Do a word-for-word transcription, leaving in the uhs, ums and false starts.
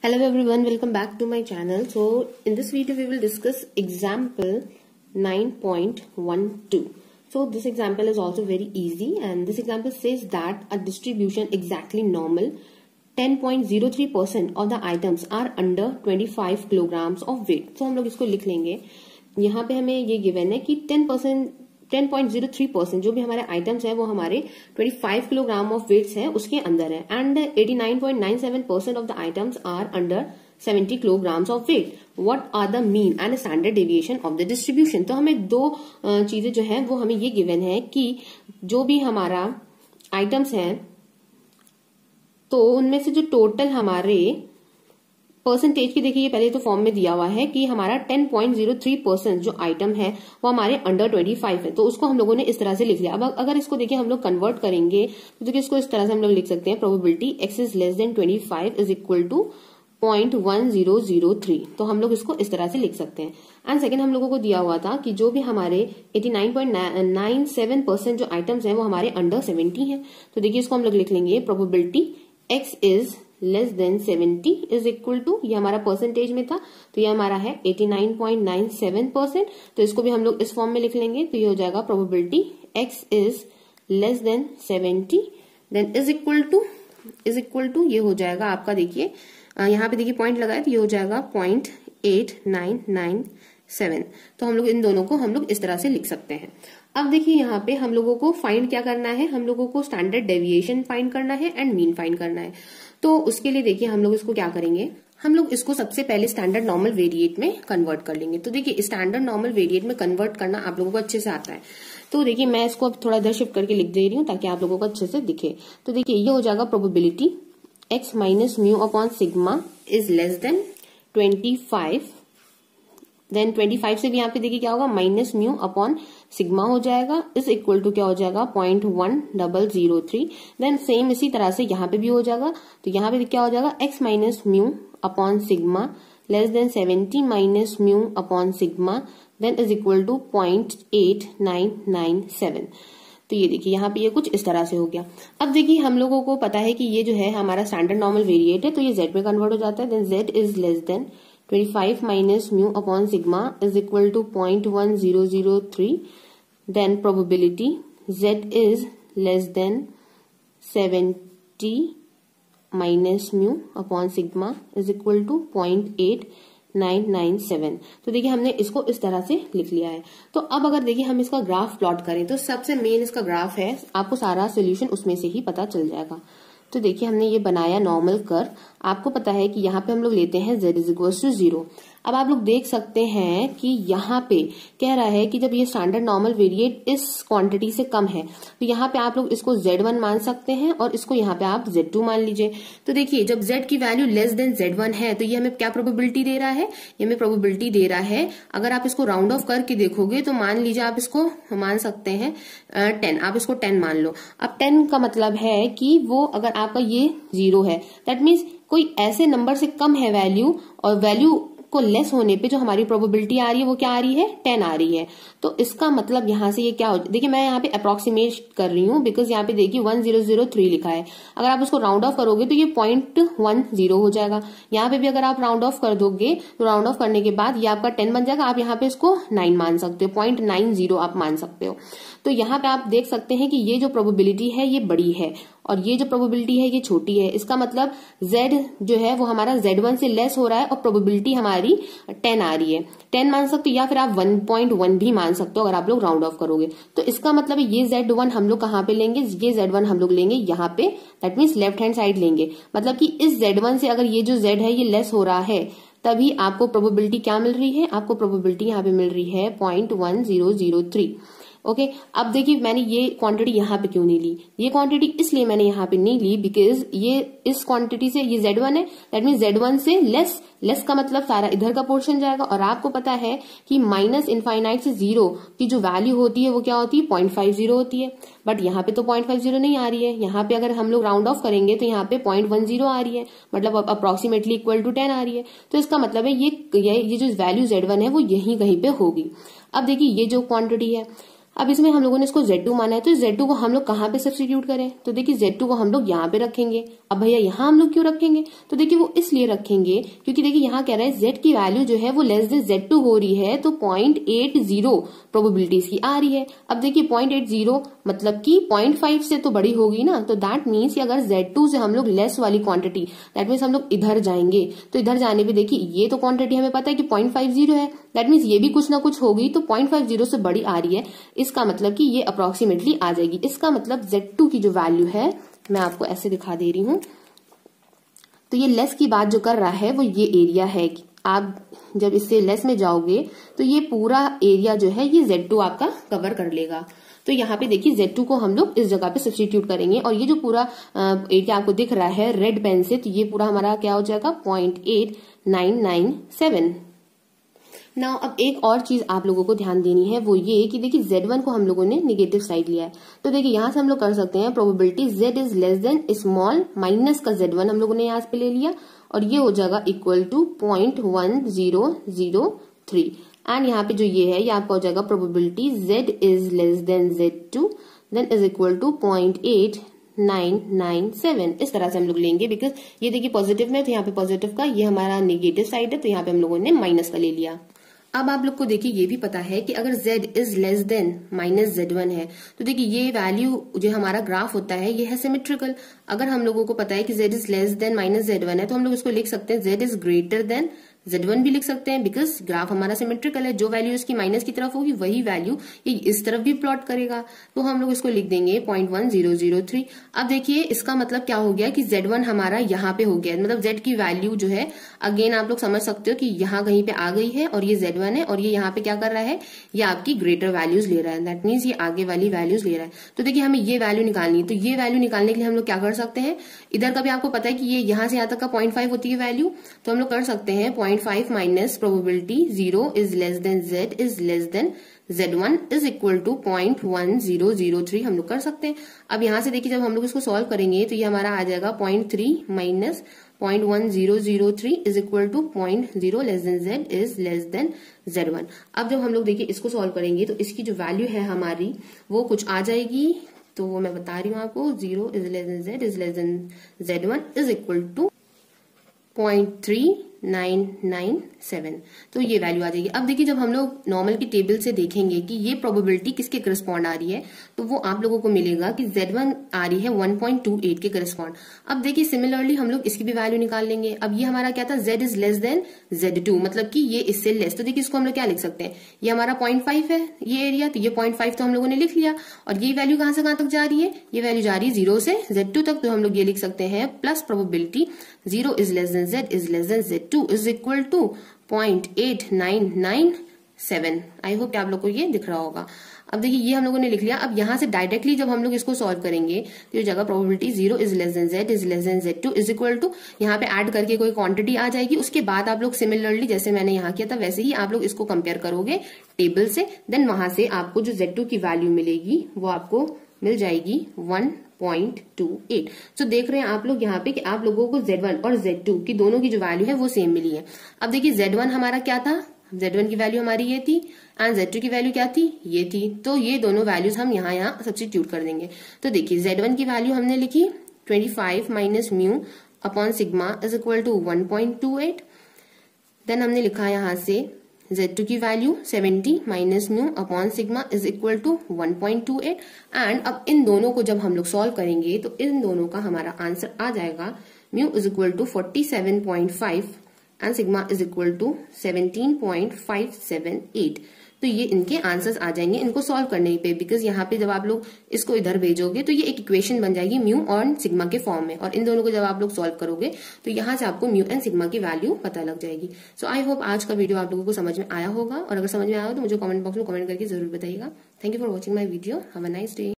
Hello everyone, welcome back to my channel. So in this video we will discuss example nine point one two. So this example is also very easy and this example says that a distribution exactly normal ten point zero three percent of the items are under twenty-five kilograms of weight. So हम लोग इसको लिख लेंगे. यहाँ पे हमें ये given है कि ten percent ten point zero three percent जो भी हमारे आइटम्स है वो हमारे पच्चीस किलोग्राम ऑफ वेट्स है उसके अंदर है and eighty nine point nine seven percent of the items are under seventy kilograms of weight. What are the mean and standard deviation of the distribution. तो हमें दो चीजें जो है वो हमें ये गिवन है कि जो भी हमारा आइटम्स है तो उनमें से जो टोटल हमारे परसेंटेज की देखिए ये पहले तो फॉर्म में दिया हुआ है कि हमारा ten point zero three percent जो आइटम है वो हमारे अंडर पच्चीस है. तो उसको हम लोगों ने इस तरह से लिख लिया. अब अगर इसको देखिए हम लोग कन्वर्ट करेंगे तो देखिए इसको इस तरह से हम लोग लिख सकते हैं. Probability X is less than twenty five is equal to point one zero zero three. तो हम लोग इसको इस तरह से लिख सकते हैं. एंड सेकंड हम लोगों को दिया हुआ था कि जो भी हमारे eighty nine point nine seven percent जो आइटम्स हैं वो हमारे अंडर सेवेंटी हैं. तो देखिए इसको हम लोग लिख लेंगे. Probability X is less than seventy is equal to, ये हमारा परसेंटेज में था तो ये हमारा है eighty nine point nine seven percent. तो इसको भी हम लोग इस फॉर्म में लिख लेंगे. तो ये हो जाएगा probability X is less than seventy then is equal to is equal to ये हो जाएगा आपका देखिए यहाँ पे देखिए पॉइंट लगाए तो ये हो जाएगा point eight nine nine seven. तो हम लोग इन दोनों को हम लोग इस तरह से लिख सकते हैं. अब देखिए यहाँ पे हम लोगों को फाइंड क्या करना है, हम लोगों को स्टैंडर्ड डेविएशन फाइंड करना है एंड मीन फाइंड करना है. तो उसके लिए देखिए हम लोग इसको क्या करेंगे, हम लोग इसको सबसे पहले स्टैंडर्ड नॉर्मल वेरिएट में कन्वर्ट कर लेंगे. तो देखिए स्टैंडर्ड नॉर्मल वेरिएट में कन्वर्ट करना आप लोगों को अच्छे से आता है. तो देखिए मैं इसको अब थोड़ा इधर शिफ्ट करके लिख दे रही हूँ ताकि आप लोगों को अच्छे से दिखे. तो देखिए ये हो जाएगा probability X minus mu upon sigma is less than twenty five. Then twenty five से भी यहाँ पे देखिए क्या होगा माइनस म्यू अपॉन सिग्मा हो जाएगा इज इक्वल टू क्या हो जाएगा point one double zero three. Then same इसी तरह से यहाँ पे भी हो जाएगा. तो यहाँ पे क्या हो जाएगा X minus mu upon sigma less than seventy minus mu upon sigma then is equal to point eight nine nine seven. तो ये देखिए यहाँ पे ये कुछ इस तरह से हो गया. अब देखिए हम लोगों को पता है कि ये जो है हमारा स्टैंडर्ड नॉर्मल वेरिएट है तो ये जेड में कन्वर्ट हो जाता है. Then Z is less than twenty five minus mu upon sigma is equal to point one zero zero three. Then probability z is less than seventy minus mu upon sigma is equal to point eight nine nine seven. तो देखिए हमने इसको इस तरह से लिख लिया है. तो अब अगर देखिए हम इसका ग्राफ प्लॉट करें तो सबसे मेन इसका ग्राफ है, आपको सारा सोल्यूशन उसमें से ही पता चल जाएगा. तो देखिए हमने ये बनाया नॉर्मल कर्व. आपको पता है कि यहाँ पे हम लोग लेते हैं z is equal to zero. अब आप लोग देख सकते हैं कि यहाँ पे कह रहा है कि जब ये स्टैंडर्ड नॉर्मल वेरिएट इस क्वांटिटी से कम है तो यहाँ पे आप लोग इसको जेड वन मान सकते हैं और इसको यहाँ पे आप जेड टू मान लीजिए. तो देखिए जब z की value less than Z one है तो ये हमें क्या प्रोबेबिलिटी दे रहा है, ये हमें प्रोबेबिलिटी दे रहा है. अगर आप इसको राउंड ऑफ करके देखोगे तो मान लीजिए आप इसको मान सकते हैं टेन, आप इसको टेन मान लो. अब टेन का मतलब है कि वो अगर आपका ये जीरो है दैट मीन्स कोई ऐसे नंबर से कम है वैल्यू और वैल्यू को लेस होने पे जो हमारी प्रोबेबिलिटी आ रही है वो क्या आ रही है टेन आ रही है. तो इसका मतलब यहाँ से ये क्या हो, देखिए मैं यहाँ पे अप्रोक्सीमेट कर रही हूँ बिकॉज यहाँ पे देखिए वन जीरो जीरो थ्री लिखा है. अगर आप उसको राउंड ऑफ करोगे तो ये पॉइंट वन जीरो हो जाएगा. यहाँ पे भी अगर आप राउंड ऑफ कर दोगे तो राउंड ऑफ करने के बाद ये आपका टेन बन जाएगा. आप यहाँ पे इसको नाइन मान सकते हो, पॉइंट नाइन जीरो आप मान सकते हो. तो यहाँ पे आप देख सकते हैं कि ये जो प्रोबेबिलिटी है ये बड़ी है और ये जो प्रोबेबिलिटी है ये छोटी है. इसका मतलब z जो है वो हमारा जेड वन से लेस हो रहा है और प्रोबेबिलिटी हमारी टेन आ रही है. टेन मान सकते हो या फिर आप वन पॉइंट वन भी मान सकते हो अगर आप लोग राउंड ऑफ करोगे. तो इसका मतलब ये जेड वन हम लोग कहाँ पे लेंगे, ये जेड वन हम लोग लेंगे यहाँ पे, that means left hand side लेंगे. मतलब कि इस जेड वन से अगर ये जो z है ये लेस हो रहा है तभी आपको प्रोबेबिलिटी क्या मिल रही है, आपको प्रोबेबिलिटी यहाँ पे मिल रही है point one zero zero three. Okay okay, अब देखिए मैंने ये क्वांटिटी यहाँ पे क्यों नहीं ली, ये क्वांटिटी इसलिए मैंने यहाँ पे नहीं ली बिकॉज ये इस क्वांटिटी से ये जेड वन है दैट मीन जेड वन से लेस, लेस का मतलब सारा इधर का पोर्शन जाएगा. और आपको पता है कि माइनस इनफाइनाइट से जीरो की जो वैल्यू होती है वो क्या होती है पॉइंट फाइव जीरो होती है. बट यहाँ पे तो पॉइंट फाइव जीरो नहीं आ रही है. यहाँ पे अगर हम लोग राउंड ऑफ करेंगे तो यहाँ पे पॉइंट वन जीरो आ रही है, मतलब अप्रोक्सीमेटली इक्वल टू टेन आ रही है. तो इसका मतलब है ये ये, ये जो वैल्यू जेड वन है वो यही कहीं पे होगी. अब देखिए ये जो क्वांटिटी है अब इसमें हम लोगों ने इसको Z टू माना है, तो Z टू को हम लोग कहाँ पे सब्स्टिट्यूट करें, तो देखिए Z टू को हम लोग यहाँ पे रखेंगे। अब भैया यहाँ हम लोग क्यों रखेंगे, तो देखिए वो इसलिए रखेंगे क्योंकि देखिए यहाँ कह रहा है Z की वैल्यू जो है वो लेस देन Z टू हो रही है, तो पॉइंट एट जीरो प्रोबेबिलिटी इसकी आ रही है। अब देखिए पॉइंट एट जीरो मतलब कि पॉइंट फाइव से तो बड़ी होगी ना, तो दैट मीन्स अगर Z टू से हम लोग लेस वाली क्वांटिटी, दैट मीन्स हम लोग इधर जाएंगे, तो इधर जाने पे देखिए ये तो क्वांटिटी हमें पता है कि पॉइंट फाइव जीरो है, दैट मीन्स ये भी कुछ ना कुछ होगी, तो पॉइंट फाइव जीरो से बड़ी आ रही है, इसका मतलब कि ये अप्रोक्सीमेटली आ जाएगी। इसका मतलब Z टू की जो वैल्यू है मैं आपको ऐसे दिखा दे रही हूं, तो ये लेस की बात जो कर रहा है वो ये एरिया है। आप जब इससे लेस में जाओगे तो ये पूरा एरिया जो है ये Z टू आपका कवर कर लेगा। तो यहाँ पे देखिए Z टू को हम लोग इस जगह पे सब्स्टिट्यूट करेंगे, और ये जो पूरा एरिया आपको दिख रहा है रेड पेन से, तो ये पूरा हमारा क्या हो जाएगा, point eight nine nine seven. Now अब एक और चीज आप लोगों को ध्यान देनी है, वो ये कि देखिए Z वन को हम लोगों ने नेगेटिव साइड लिया है, तो देखिए यहाँ से हम लोग कर सकते हैं probability Z is less than small minus का Z वन हम लोगों ने यहाँ पे ले लिया, और ये हो जाएगा equal to point one zero zero three. And यहाँ पे जो ये है ये आपका हो जाएगा probability Z is less than Z two then is equal to point eight nine nine seven. इस तरह से हम लोग लेंगे, बिकॉज ये देखिए पॉजिटिव में, तो यहाँ पे पॉजिटिव का, ये हमारा नेगेटिव साइड है, तो यहाँ पे हम लोगों ने माइनस का ले लिया। अब आप लोग को देखिए ये भी पता है कि अगर Z is less than minus Z one है, तो देखिए ये वैल्यू जो हमारा ग्राफ होता है ये है सिमेट्रिकल। अगर हम लोगों को पता है कि Z is less than minus Z one है, तो हम लोग इसको लिख सकते हैं Z is greater than Z one भी लिख सकते हैं, बिकॉज ग्राफ हमारा सिमेट्रिकल है। जो वैल्यू इसकी माइनस की तरफ होगी वही वैल्यू ये इस तरफ भी प्लॉट करेगा, तो हम लोग इसको लिख देंगे point one zero zero three. अब देखिए इसका मतलब क्या हो गया कि Z वन हमारा यहाँ पे हो गया, मतलब Z की वैल्यू जो है, अगेन आप लोग समझ सकते हो कि यहाँ कहीं पे आ गई है, और ये Z वन है, और ये यहाँ पे क्या कर रहा है, ये आपकी ग्रेटर वैल्यूज ले रहा है, दैट मीन्स ये आगे वाली वैल्यूज ले रहा है। तो देखिए हमें ये वैल्यू निकालनी है, तो ये वैल्यू निकालने के लिए हम लोग क्या कर सकते हैं, इधर का भी आपको पता है कि ये यहाँ से यहाँ तक का पॉइंट फाइव होती है वैल्यू, तो हम लोग कर सकते हैं point five minus probability zero is less than Z is less than Z one is equal to point one zero zero three हम लोग कर सकते हैं। अब यहाँ से देखिए जब हम लोग इसको सॉल्व करेंगे तो ये हमारा आ जाएगा point three minus point one zero zero three is equal to point zero less than Z is less than Z one. अब जब हम लोग देखिए इसको सॉल्व करेंगे तो इसकी जो वैल्यू है हमारी वो कुछ आ जाएगी, तो वो मैं बता रही हूँ आपको, zero is less than Z is less than Z one is equal to point three nine nine seven, तो ये वैल्यू आ जाएगी। अब देखिए जब हम लोग नॉर्मल की टेबल से देखेंगे कि ये प्रोबेबिलिटी किसके करस्पॉन्ड आ रही है, तो वो आप लोगों को मिलेगा कि Z वन आ रही है वन पॉइंट टू एट के करस्पॉन्ड। अब देखिए सिमिलरली हम लोग इसकी भी वैल्यू निकाल लेंगे। अब ये हमारा क्या था, Z is less than Z two, मतलब कि ये इससे लेस, तो देखिए इसको हम लोग क्या लिख सकते हैं, ये हमारा पॉइंट फाइव है ये एरिया, तो ये पॉइंट फाइव तो हम लोगों ने लिख लिया, और ये वैल्यू कहां से कहां तक जा रही है, ये वैल्यू जा रही है जीरो से Z टू तक, तो हम लोग ये लिख सकते हैं plus probability zero is less than Z is less than Z two is equal to point eight nine nine seven. I hope आप लोग को ये दिख रहा होगा। अब देखिए ये हम लोगों ने लिख लिया। अब यहाँ से डायरेक्टली जब हम लोग इसको सॉल्व करेंगे तो ये जगह probability zero is less than Z is less than Z two is equal to, यहाँ पे ऐड करके कोई क्वांटिटी आ जाएगी, उसके बाद आप लोग सिमिलरली जैसे मैंने यहाँ किया था वैसे ही आप लोग इसको कंपेयर करोगे टेबल से, देन वहां से आपको जो Z टू की वैल्यू मिलेगी वो आपको मिल जाएगी one point two eight. So देख रहे हैं आप लोग यहाँ पे कि आप लोगों को Z वन और Z टू की दोनों की जो वैल्यू है वो सेम मिली है। अब देखिए Z वन हमारा क्या था, Z वन की वैल्यू हमारी ये थी एंड Z टू की वैल्यू क्या थी, ये थी, तो ये दोनों वैल्यूज हम यहाँ यहाँ सब्स्टिट्यूट कर देंगे। तो देखिए Z वन की वैल्यू हमने लिखी twenty five minus mu upon sigma is equal to one point two eight. Then हमने लिखा यहाँ से Z टू की value seventy minus mu upon sigma is equal to one point two eight. And अब इन दोनों को जब हम लोग सॉल्व करेंगे तो इन दोनों का हमारा आंसर आ जाएगा mu is equal to forty seven point five and sigma is equal to seventeen point five seven eight. तो ये इनके आंसर्स आ जाएंगे इनको सॉल्व करने पे, बिकॉज यहाँ पे जब आप लोग इसको इधर भेजोगे तो ये एक इक्वेशन बन जाएगी म्यू और सिग्मा के फॉर्म में, और इन दोनों को जब आप लोग सॉल्व करोगे तो यहाँ से आपको म्यू एंड सिग्मा की वैल्यू पता लग जाएगी। सो आई होप आज का वीडियो आप लोगों को समझ में आया होगा, और अगर समझ में आया हो तो मुझे कमेंट बॉक्स में कमेंट करके जरूर बताइएगा। Thank you for watching my video, have a nice day.